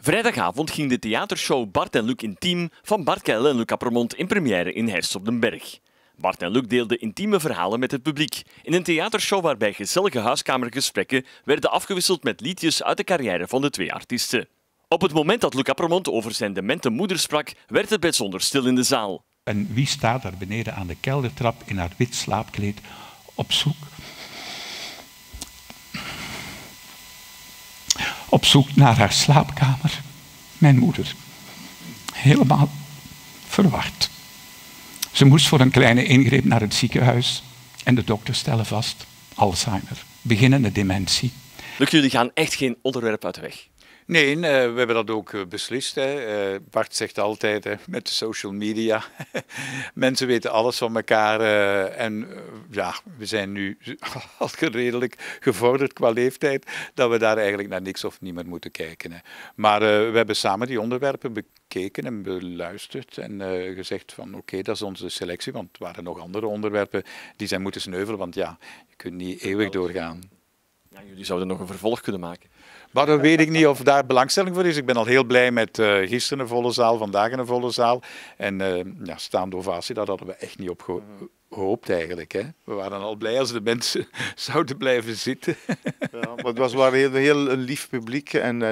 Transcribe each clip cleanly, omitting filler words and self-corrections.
Vrijdagavond ging de theatershow Bart en Luc Intiem van Bart Keijle en Luc Appermont in première in Herst op den Berg. Bart en Luc deelden intieme verhalen met het publiek in een theatershow waarbij gezellige huiskamergesprekken werden afgewisseld met liedjes uit de carrière van de twee artiesten. Op het moment dat Luc Appermont over zijn demente moeder sprak, werd het bijzonder stil in de zaal. En wie staat daar beneden aan de keldertrap in haar wit slaapkleed op zoek naar haar slaapkamer? Mijn moeder. Helemaal verward. Ze moest voor een kleine ingreep naar het ziekenhuis en de dokters stellen vast: Alzheimer, beginnende dementie. Luc, jullie gaan echt geen onderwerp uit de weg. Nee, we hebben dat ook beslist. Hè. Bart zegt altijd met de social media, mensen weten alles van elkaar. We zijn nu al redelijk gevorderd qua leeftijd, dat we daar eigenlijk naar niks of niemand moeten kijken. Hè. Maar we hebben samen die onderwerpen bekeken en beluisterd en gezegd van oké, dat is onze selectie, want er waren nog andere onderwerpen die zijn moeten sneuvelen, want ja, je kunt niet eeuwig doorgaan. Ja, jullie zouden nog een vervolg kunnen maken. Maar dan weet ik niet of daar belangstelling voor is. Ik ben al heel blij met gisteren een volle zaal, vandaag een volle zaal. En staande ovatie, dat hadden we echt niet op gehoopt eigenlijk. Hè. We waren al blij als de mensen zouden blijven zitten. Ja, maar het was wel heel een lief publiek.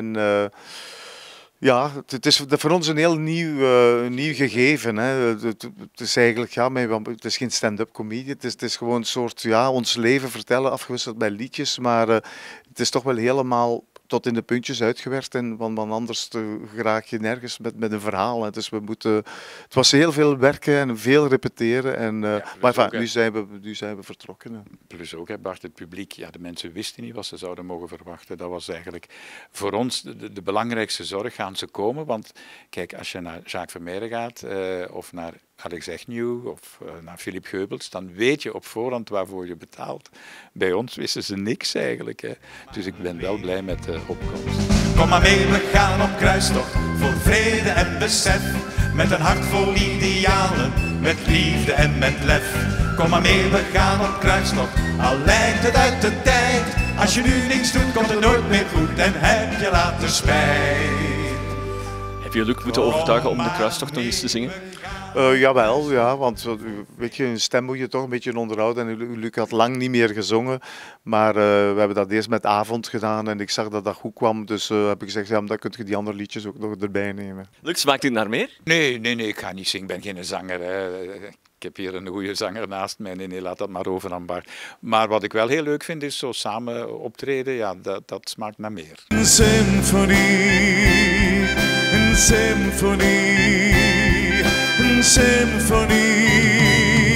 Ja, het is voor ons een heel nieuw gegeven. Hè. Het is eigenlijk, ja, het is geen stand-up comedie. Het is gewoon een soort, ja, ons leven vertellen, afgewisseld bij liedjes. Maar het is toch wel helemaal tot in de puntjes uitgewerkt. Want anders raak je nergens met een verhaal. Hè. Dus het was heel veel werken en veel repeteren. Maar nu zijn we vertrokken. Hè. Plus ook, Bart, het publiek. Ja, de mensen wisten niet wat ze zouden mogen verwachten. Dat was eigenlijk voor ons de belangrijkste zorg. Gaan ze komen? Want kijk, als je naar Jacques Vermeijden gaat of naar Alex Agnew of naar Philippe Geubels, dan weet je op voorhand waarvoor je betaalt. Bij ons wisten ze niks eigenlijk. Hè. Dus ik ben wel blij met de opkomst. Kom maar mee, we gaan op kruistocht voor vrede en besef. Met een hart vol idealen, met liefde en met lef. Kom maar mee, we gaan op kruistocht, al lijkt het uit de tijd. Als je nu niks doet, komt het nooit meer goed en heb je later spijt. Heb je Luc moeten overtuigen om de kruistocht nog eens te zingen? Jawel, ja, want weet je, een stem moet je toch een beetje onderhouden. En Luc had lang niet meer gezongen, maar we hebben dat eerst met avond gedaan en ik zag dat dat goed kwam. Dus heb ik gezegd, ja, dan kun je die andere liedjes ook nog erbij nemen. Luc, smaakt dit naar meer? Nee, ik ga niet zingen, ik ben geen zanger. Hè. Ik heb hier een goede zanger naast mij. Nee, laat dat maar over aan Bart. Maar wat ik wel heel leuk vind, is zo samen optreden. Ja, dat smaakt naar meer. Een symfonie, een symfonie. Een symfonie.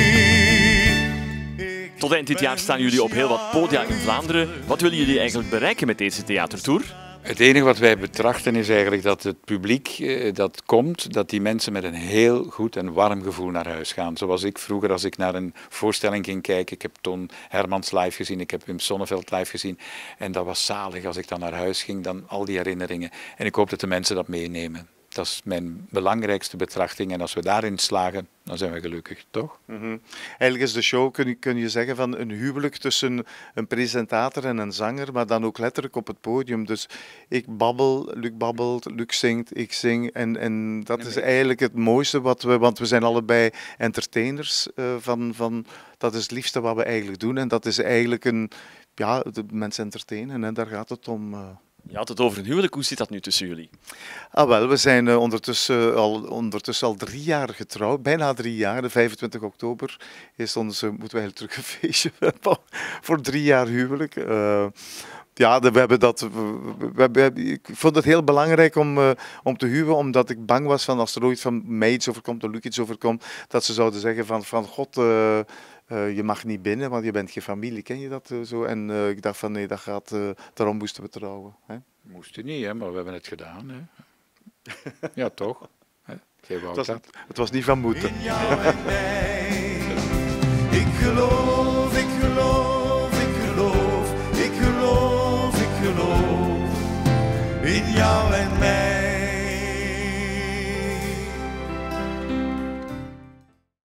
Tot eind dit jaar staan jullie op heel wat podia in Vlaanderen. Wat willen jullie eigenlijk bereiken met deze theatertour? Het enige wat wij betrachten is eigenlijk dat het publiek dat komt, dat die mensen met een heel goed en warm gevoel naar huis gaan. Zoals ik vroeger, als ik naar een voorstelling ging kijken, ik heb Ton Hermans live gezien, ik heb Wim Sonneveld live gezien. En dat was zalig als ik dan naar huis ging, dan al die herinneringen. En ik hoop dat de mensen dat meenemen. Dat is mijn belangrijkste betrachting en als we daarin slagen, dan zijn we gelukkig, toch? Eigenlijk is de show, kun je zeggen, van een huwelijk tussen een presentator en een zanger, maar dan ook letterlijk op het podium. Dus ik babbel, Luc babbelt, Luc zingt, ik zing en dat is eigenlijk het mooiste, want we zijn allebei entertainers, dat is het liefste wat we eigenlijk doen en dat is eigenlijk de mensen entertainen en daar gaat het om. Je had het over een huwelijk, hoe zit dat nu tussen jullie? We zijn ondertussen al 3 jaar getrouwd, bijna 3 jaar. De 25 oktober moeten we eigenlijk terug een feestje hebben voor 3 jaar huwelijk. Ik vond het heel belangrijk om te huwen, omdat ik bang was van als er ooit van mij iets overkomt, of Luc iets overkomt, dat ze zouden zeggen van God, je mag niet binnen, want je bent geen familie, ken je dat zo? En ik dacht van nee, dat gaat, daarom moesten we trouwen. Hè? Moesten niet, hè, maar we hebben het gedaan. Hè. Ja, toch? Het was niet van moeten. In jou en mij. Ik geloof, ik geloof, ik geloof, ik geloof, ik geloof. In jou en mij.